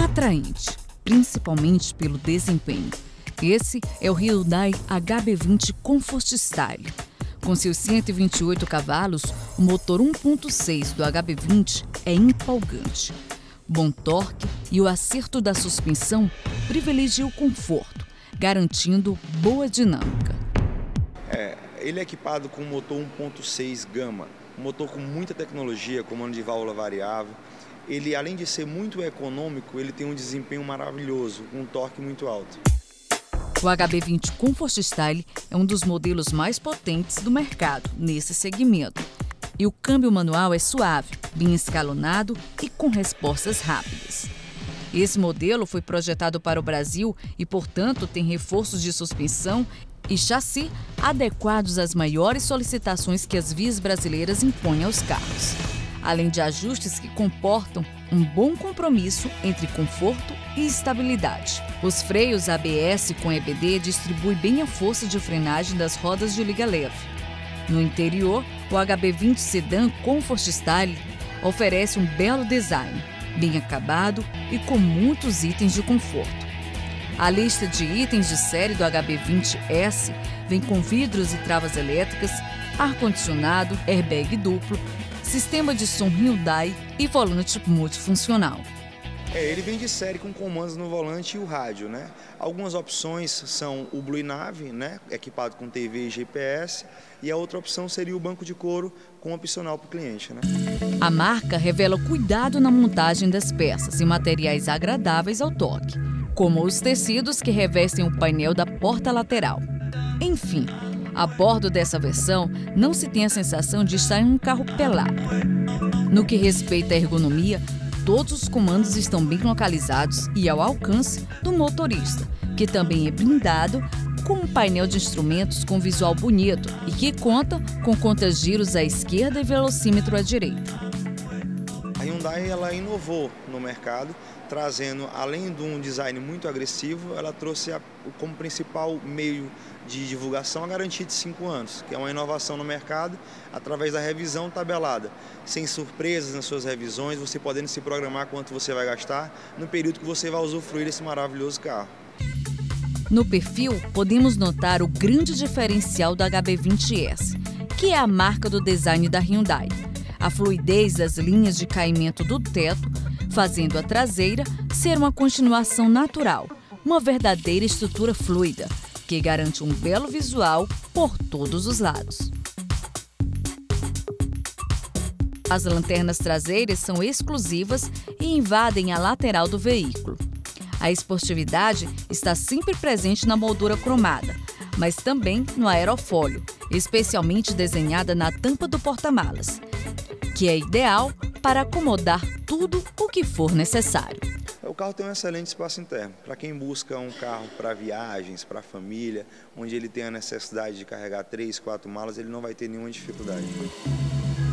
atraente, principalmente pelo desempenho. Esse é o Hyundai HB20 Comfort Style. Com seus 128 cavalos, o motor 1.6 do HB20 é empolgante. Bom torque e o acerto da suspensão privilegia o conforto, garantindo boa dinâmica. Ele é equipado com um motor 1.6 Gama, um motor com muita tecnologia, comando de válvula variável. Ele, além de ser muito econômico, ele tem um desempenho maravilhoso, com um torque muito alto. O HB20 Comfort Style é um dos modelos mais potentes do mercado nesse segmento. E o câmbio manual é suave, bem escalonado e com respostas rápidas. Esse modelo foi projetado para o Brasil e, portanto, tem reforços de suspensão e chassi adequados às maiores solicitações que as vias brasileiras impõem aos carros, além de ajustes que comportam um bom compromisso entre conforto e estabilidade. Os freios ABS com EBD distribuem bem a força de frenagem das rodas de liga leve. No interior, o HB20 Sedan Comfort Style oferece um belo design, bem acabado e com muitos itens de conforto. A lista de itens de série do HB20S vem com vidros e travas elétricas, ar-condicionado, airbag duplo, sistema de som Hyundai e volante multifuncional. Ele vem de série com comandos no volante e o rádio, né? Algumas opções são o Blue Nave, né? Equipado com TV e GPS, e a outra opção seria o banco de couro com opcional para o cliente, né? A marca revela cuidado na montagem das peças e materiais agradáveis ao toque, como os tecidos que revestem o painel da porta lateral. Enfim, a bordo dessa versão, não se tem a sensação de estar em um carro pelado. No que respeita à ergonomia, todos os comandos estão bem localizados e ao alcance do motorista, que também é blindado com um painel de instrumentos com visual bonito e que conta com conta-giros à esquerda e velocímetro à direita. A Hyundai ela inovou no mercado, trazendo, além de um design muito agressivo, ela trouxe como principal meio de divulgação a garantia de 5 anos, que é uma inovação no mercado, através da revisão tabelada, sem surpresas nas suas revisões, você podendo se programar quanto você vai gastar no período que você vai usufruir desse maravilhoso carro. No perfil, podemos notar o grande diferencial do HB20S, que é a marca do design da Hyundai. A fluidez das linhas de caimento do teto, fazendo a traseira ser uma continuação natural, uma verdadeira estrutura fluida, que garante um belo visual por todos os lados. As lanternas traseiras são exclusivas e invadem a lateral do veículo. A esportividade está sempre presente na moldura cromada, mas também no aerofólio, especialmente desenhada na tampa do porta-malas, que é ideal para acomodar tudo o que for necessário. O carro tem um excelente espaço interno. Para quem busca um carro para viagens, para família, onde ele tem a necessidade de carregar 3, 4 malas, ele não vai ter nenhuma dificuldade.